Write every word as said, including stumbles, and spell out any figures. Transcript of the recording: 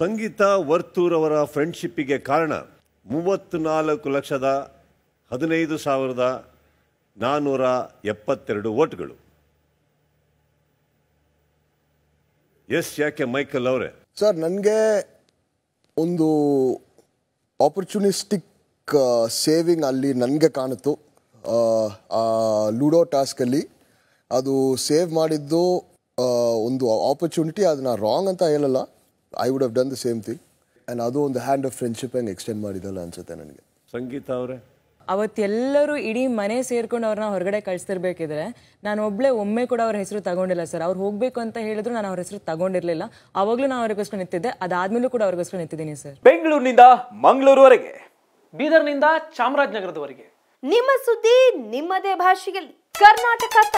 ಸಂಗೀತ ವರ್ತೂರ್ ಅವರ ಫ್ರೆಂಡ್ಶಿಪ್ಪಿಗೆ ಕಾರಣ ಮೂವತ್ತ್ನಾಲ್ಕು ಲಕ್ಷದ ಹದಿನೈದು ಸಾವಿರದ ನಾನ್ನೂರ ಎಪ್ಪತ್ತೆರಡು ವೋಟ್ಗಳು. ಎಸ್, ಯಾಕೆ ಮೈಕಲ್ ಅವರೇ? ಸರ್, ನನಗೆ ಒಂದು ಆಪರ್ಚುನಿಸ್ಟಿಕ್ ಸೇವಿಂಗ್ ಅಲ್ಲಿ ನನಗೆ ಕಾಣಿತು. ಲೂಡೋ ಟಾಸ್ಕಲ್ಲಿ ಅದು ಸೇವ್ ಮಾಡಿದ್ದು ಒಂದು ಆಪರ್ಚುನಿಟಿ. ಅದನ್ನ ರಾಂಗ್ ಅಂತ ಹೇಳಲ್ಲ, I would have done the same thing. And ಅದು ಒಂದು ಹ್ಯಾಂಡ್ ಆಫ್ ಫ್ರೆಂಡ್ಶಿಪ್ ಹೆಂಗೆ ಎಕ್ಸ್ಟೆಂಡ್ ಮಾಡಿದಲ್ಲ ಅನ್ಸುತ್ತೆ ನನಗೆ. ಸಂಗೀತ ಅವರೇ, ಅವತ್ತೆಲ್ಲರೂ ಇಡೀ ಮನೆ ಸೇರ್ಕೊಂಡು ಅವ್ರನ್ನ ಹೊರಗಡೆ ಕಳಿಸ್ತಿರ್ಬೇಕಿದ್ರೆ ನಾನು ಒಬ್ಳೆ ಒಮ್ಮೆ ಕೂಡ ಅವ್ರ ಹೆಸರು ತಗೊಂಡಿಲ್ಲ ಸರ್. ಅವ್ರು ಹೋಗ್ಬೇಕು ಅಂತ ಹೇಳಿದ್ರು ನಾನು ಅವ್ರ ಹೆಸರು ತಗೊಂಡಿರ್ಲಿಲ್ಲ. ಅವಾಗಲೂ ನಾನು ಅವ್ರಿಗೋಸ್ಕರ ನಿಂತಿದ್ದೆ, ಅದಾದ್ಮೇಲೂ ಕೂಡ ಅವ್ರಿಗೋಸ್ಕರ ನಿಂತಿದ್ದೀನಿ ಸರ್. ಬೆಂಗಳೂರಿನಿಂದ ಮಂಗಳೂರುವರೆಗೆ, ಬೀದರ್ನಿಂದ ಚಾಮರಾಜನಗರದವರೆಗೆ ನಿಮ್ಮ ಸುದ್ದಿ ನಿಮ್ಮದೇ ಭಾಷೆಯಲ್ಲಿ ಕರ್ನಾಟಕ